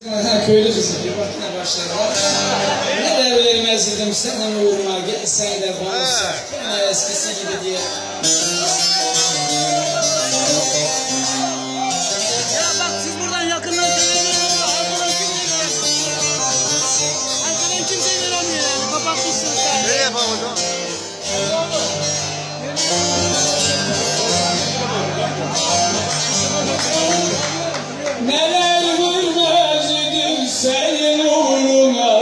Köylü kızı bir bakına başladılar. Ne de vermezdim senin uğruna, gelsen de bana saf, gene eskisi gibi diye. Ya bak siz buradan yakından seyrediyorsunuz da arkadan kimse göremiyor. Arkadan kimse göremiyor yani, kapatmışsınız. Ne yapalım hocam? Neler vermezdim senin uğruna,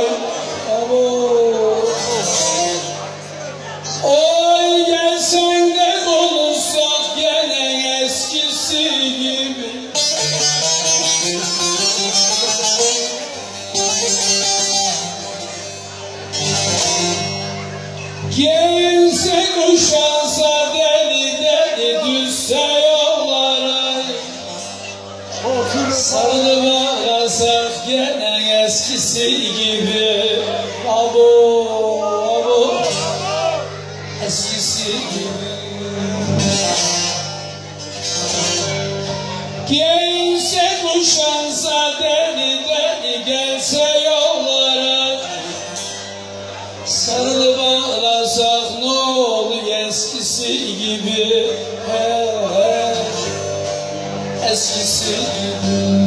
oy gelsen de konuşsak gene eskisi gibi. Giyinse kuşansa deli deli düşse yollara, sarılıp ağlasak gene eskisi gibi. Abo, abo, eskisi gibi. Giyinse kuşansa deli deli gelse yollara, sarılıp ağlasak ne olur eskisi gibi. He, he, eskisi gibi.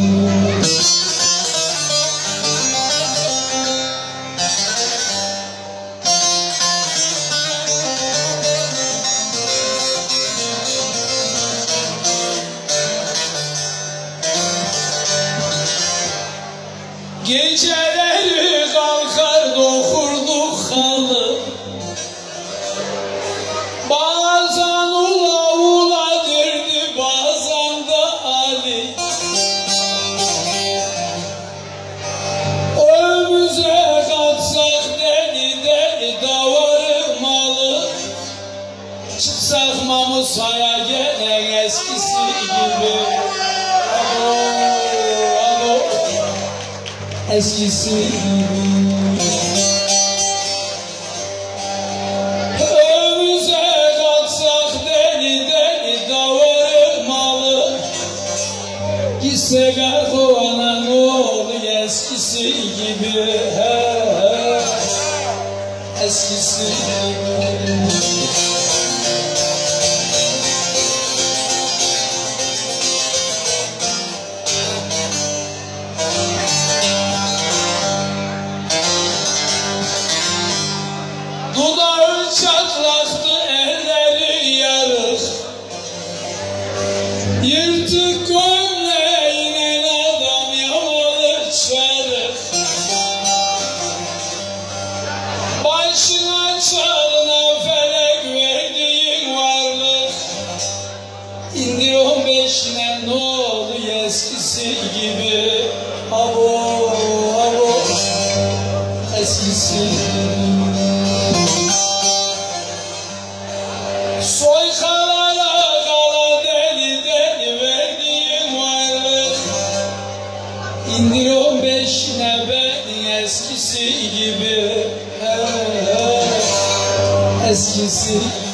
Geceleri kalkar dokurduk halı, bazen ula ula derdi, bazen de Ali. Önümüze katsak deli deli davarı malı, çıksak Mamusa'ya gene eskisi gibi. Abo, abo, eskisi gibi. Önümüze katsak deli deli davarı malı, gitsek ARGUVAN'a ne olur eskisi gibi. He, he, eskisi gibi. Dudağı çatlaktı, elleri yarık, yırtık gömleğine adam yamalı çarık. Başına çarına felek verdiğin varlık, indir 15'ine ne oldu eskisi gibi. Abo, abo, eskisi gibi. Soykalara kala deli deli verdiğim varlık, indir 15'ine beni eskisi gibi. He, he, eskisi gibi.